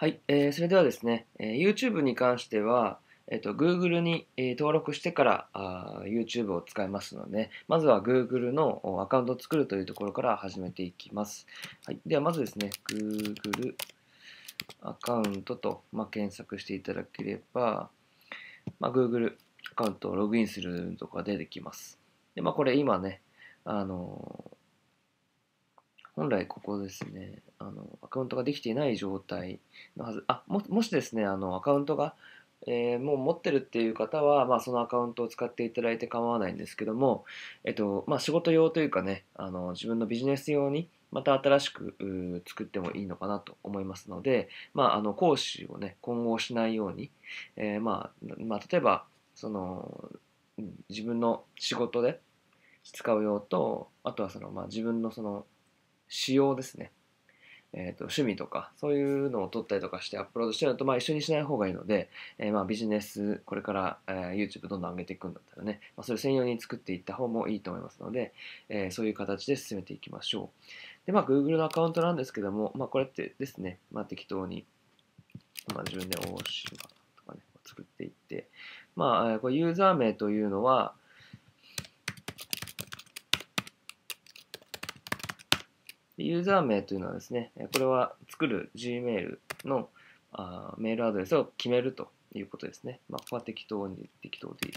はい、それではですね、YouTube に関しては、Google に、登録してからYouTube を使いますので、まずは Google のアカウントを作るというところから始めていきます。はい、ではまずですね、Google アカウントと、検索していただければ、Google アカウントをログインするとこが出てきます。で、これ今ね、あの本来ここですね、アカウントができていない状態のはず。もしですね、アカウントが、もう持ってるっていう方は、そのアカウントを使っていただいて構わないんですけども、仕事用というかね、自分のビジネス用に、また新しく作ってもいいのかなと思いますので、講師をね、混合しないように、例えば、その、自分の仕事で使う用と、あとは自分の仕様ですね。趣味とか、そういうのを撮ったりとかしてアップロードしてるのと、一緒にしない方がいいので、ビジネス、これから、YouTube どんどん上げていくんだったらね、それ専用に作っていった方もいいと思いますので、そういう形で進めていきましょう。で、Google のアカウントなんですけども、これってですね、適当に、自分で大島とかね、作っていって、これユーザー名というのは、ユーザー名というのはですね、これは作る Gmail のメールアドレスを決めるということですね。ここは適当でいいです。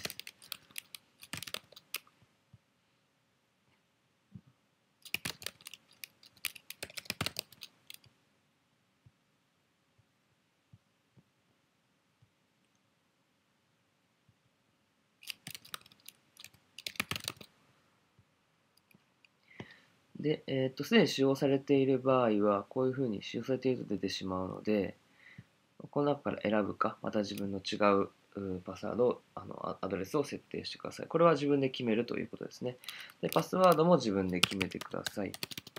で、すでに使用されている場合は、こういうふうに使用されていると出てしまうので、この中から選ぶか、また自分の違うパスワードを、アドレスを設定してください。これは自分で決めるということですね。で、パスワードも自分で決めてください。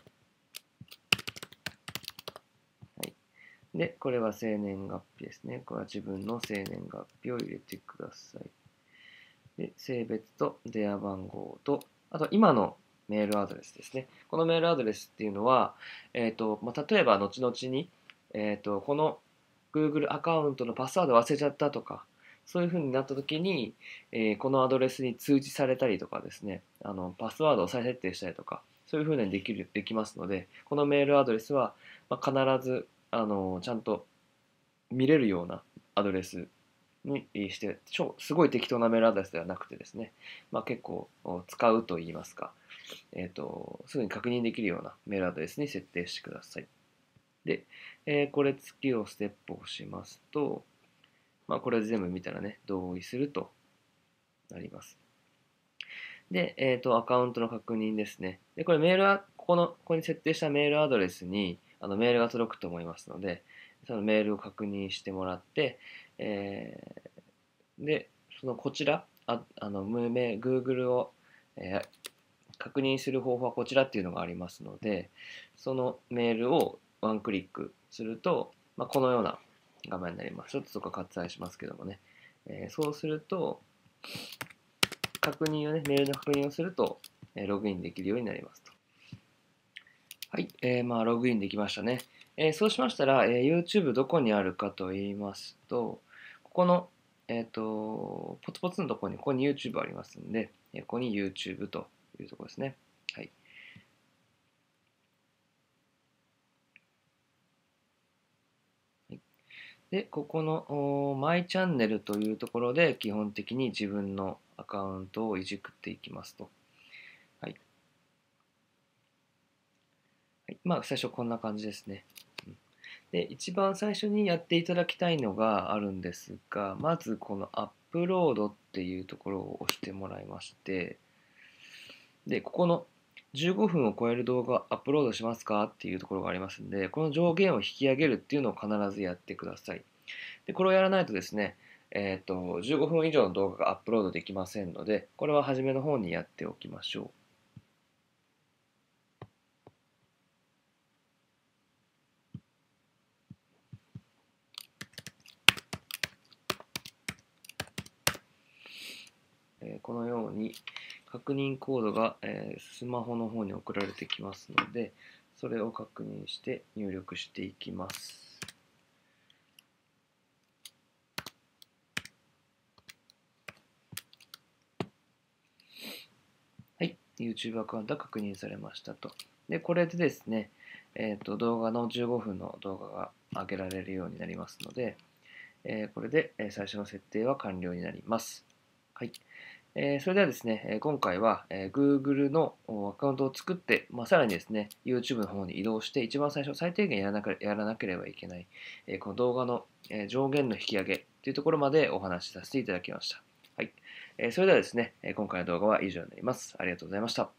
はい。で、これは生年月日ですね。これは自分の生年月日を入れてください。で、性別と電話番号と、あと今のメールアドレスですね。このメールアドレスっていうのは、例えば後々に、この Google アカウントのパスワード忘れちゃったとか、そういう風になった時に、このアドレスに通知されたりとかですね、パスワードを再設定したりとか、そういう風にできますので、このメールアドレスは、必ず、ちゃんと見れるようなアドレスにしてすごい適当なメールアドレスではなくてですね、結構使うと言いますか、すぐに確認できるようなメールアドレスに設定してください。で、これ次をステップをしますと、これ全部見たらね、同意するとなります。で、アカウントの確認ですね。で、これメールは、ここに設定したメールアドレスにメールが届くと思いますので、そのメールを確認してもらって、で、こちら、Google を、確認する方法はこちらっていうのがありますので、そのメールをワンクリックすると、このような画面になります。ちょっとそこ割愛しますけどもね。そうすると、メールの確認をすると、ログインできるようになりますと。はい、ログインできましたね。そうしましたら、YouTube どこにあるかと言いますと、ここの、ポツポツのところに、ここに YouTube ありますんで、ここに YouTube というところですね。はい。で、ここのマイチャンネルというところで、基本的に自分のアカウントをいじくっていきますと。はい。はい、最初こんな感じですね。で、一番最初にやっていただきたいのがあるんですが、まずこのアップロードっていうところを押してもらいまして、で、ここの15分を超える動画アップロードしますかっていうところがありますんで、この上限を引き上げるっていうのを必ずやってください。で、これをやらないとですね、15分以上の動画がアップロードできませんので、これは初めの方にやっておきましょう。このように確認コードが、スマホの方に送られてきますので、それを確認して入力していきます。 YouTube アカウントが確認されましたと。で、これでですね、動画の15分の動画が上げられるようになりますので、これで最初の設定は完了になります。はい。それではですね、今回は Google のアカウントを作って、さらにですね、YouTube の方に移動して、一番最初、最低限やらなければいけない、この動画の上限の引き上げというところまでお話しさせていただきました。はい。それではですね、今回の動画は以上になります。ありがとうございました。